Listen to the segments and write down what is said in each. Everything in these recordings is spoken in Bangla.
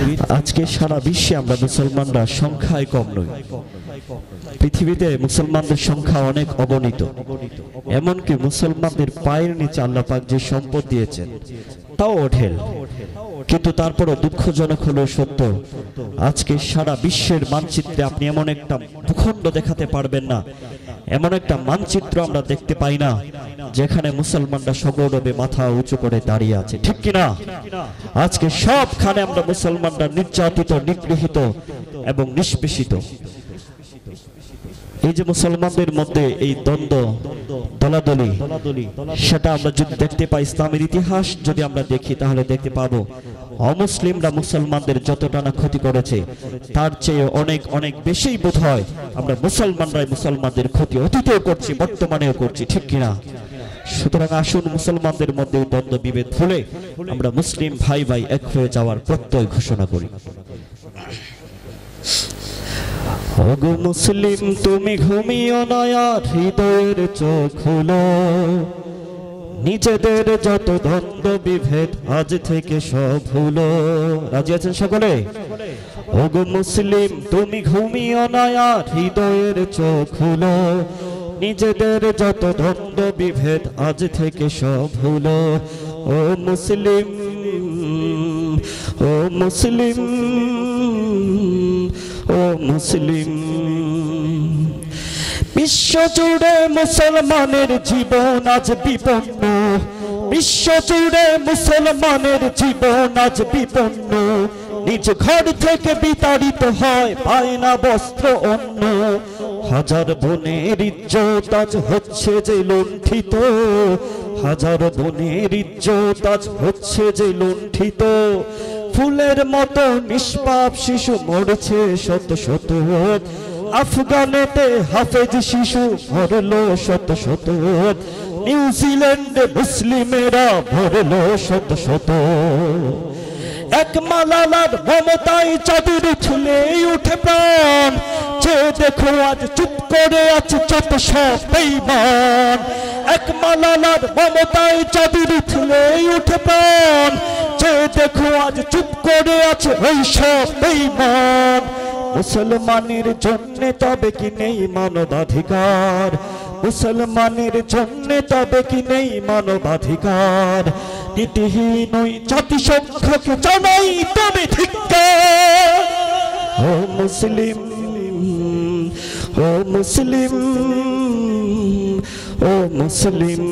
আজকে সারা বিশ্বে আমরা মুসলমানরা সংখ্যায় কম নই। পৃথিবীতে মুসলমানদের সংখ্যা অনেক অগণিত। এমনকি মুসলমানদের পায়ের নিচে আল্লাহ পাক যে সম্পদ দিয়েছেন তাও অঢেল। কিন্তু তারপরও দুঃখজনক হলো সত্য, আজকে সারা বিশ্বের মানচিত্রে আপনি এমন একটা ভূখণ্ড দেখাতে পারবেন না, এমন একটা মানচিত্র আমরা দেখতে পাই না যেখানে মুসলমানরা সগৌরবে মাথা উঁচু করে দাঁড়িয়ে আছে, ঠিক কিনা? আজকে সবখানে আমরা মুসলমানরা নির্যাতিত, নিগৃহীত এবং নিষ্পেষিত। এই যে মুসলমানদের মধ্যে এই দ্বন্দ্ব, দলাদলি, সেটা আমরা যদি দেখতে পাই, ইসলামের ইতিহাস যদি আমরা দেখি তাহলে দেখতে পাবো অমুসলিমরা মুসলমানদের যতটা না ক্ষতি করেছে তার চেয়ে অনেক অনেক বেশি বোধ হয় আমরা মুসলমানরাই মুসলমানদের ক্ষতি অতীতেও করছি, বর্তমানেও করছি, ঠিক কিনা? সুতরাং আসুন মুসলমানদের মধ্যে দ্বন্দ্ব বিভেদ ভুলে আমরা মুসলিম ভাই ভাই এক হয়ে যাওয়ার প্রত্যয় ঘোষণা করি। ওগো মুসলিম তুমি ঘুমিও না, আর হৃদয়ের চোখ খুলো, নিজেদের যত দ্বন্দ্ব বিভেদ আজ থেকে সব ভুলো। রাজি আছেন সকলে? ওগো মুসলিম তুমি ঘুমিও না, আর হৃদয়ের চোখ খুলো, নিজেদের যত দ্বন্দ্ব বিভেদ আজ থেকে সব ভুলো। ও মুসলিম, ও মুসলিম, ও মুসলিম। বিশ্ব জুড়ে মুসলমানের জীবন আজ বিপন্ন, বিশ্ব জুড়ে মুসলমানের জীবন আজ বিপন্ন, নিজ ঘর থেকে বিতাড়িত হয়, পায় না বস্ত্র অন্ন। হাজার বোনের ইজ্জত আজ হচ্ছে যে লুণ্ঠিত, হাজার বোনের ইজ্জত আজ হচ্ছে যে লুণ্ঠিত। ফুলের মতো নিষ্পাপ শিশু মরছে শত শত, আফগানেতে হাফেজ শিশু মরলো শত শত, নিউজিল্যান্ডে মুসলিমেরা মরলো শত শত। এক মালালার মমতায় চাঁদের ছুলে উঠে প্রাণ, যে দেখো আজ চুপ করে আছে যত সব বেঈমান। এক মালালার মমতায় চাঁদের ছুলে উঠে প্রাণ, যে দেখো আজ চুপ করে আছে ওই সব বেঈমান। মুসলমানের জন্য তবে কি নেই মানবাধিকার, মুসলমানের জন্য তবে কি নেই মানবাধিকার। নীতিহীন ওই জাতিসংঘকে জানাই তবে ধিক্কার। ও মুসলিম, ও মুসলিম, ও মুসলিম।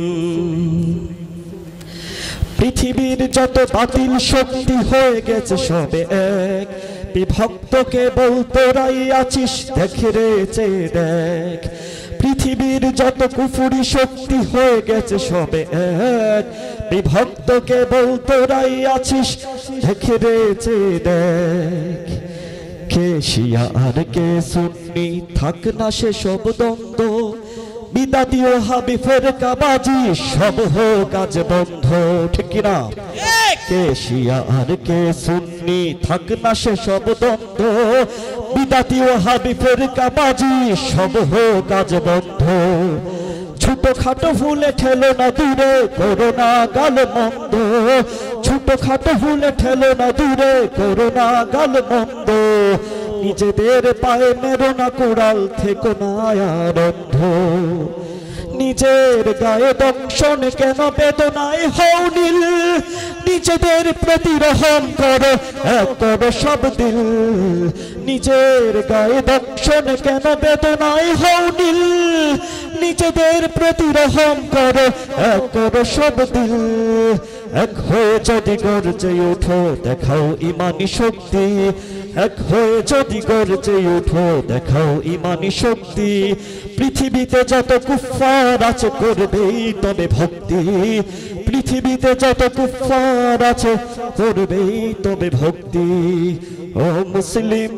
পৃথিবীর যত বাতিল শক্তি হয়ে গেছে সবে এক, বিভক্তকে বলতোরাই আছিস দেখে রে চেয়ে দেখ। পৃথিবীর যত কুফুরি শক্তি হয়ে গেছে সবে এক, বিভক্তকে বলতোরাই আছিস দেখে রে চেয়ে দেখ। কে শিয়া আর কে সুন্নি থাক না সে সব দ্বন্দ্ব, বিদাতি ও হাবি ফেরকাবাজি সব হোক আজ বন্ধ, ঠিক কিনা? কে শিয়া আর কে সুন্নি থাক না সে সব দ্বন্দ্ব, বিদাতি ও হাবি ফেরকাবাজি সব হোক আজ বন্ধ। ছোটখাটো ভুলে ঠেলো না দূরে করো না গাল মন্দ, ছোটখাটো ভুলে ঠেলো না দূরে করো না গাল মন্দ। নিজেদের পায়ে মেরো না কুড়াল থেকো না আর অন্ধ, নিজের গায়ে দংশন কেন বেদনায় হও নীল। নিজেদের প্রতি রহম করো এক করো সব দিল, নিজের গায়ে দংশন কেন বেদনায় হও নীল। নিজেদের প্রতি রহম করো এক করো সব দিল। এক হয়ে যদি গর্জে ওঠো দেখাও ইমানি শক্তি, এক হয়ে যদি গর্জে ওঠো দেখাও ইমানি শক্তি। পৃথিবীতে যত কুফফার আছে করবেই তবে ভক্তি, পৃথিবীতে যত কুফফার আছে করবেই তবে ভক্তি। ও মুসলিম,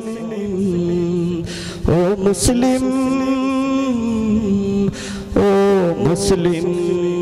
ও মুসলিম, ও মুসলিম।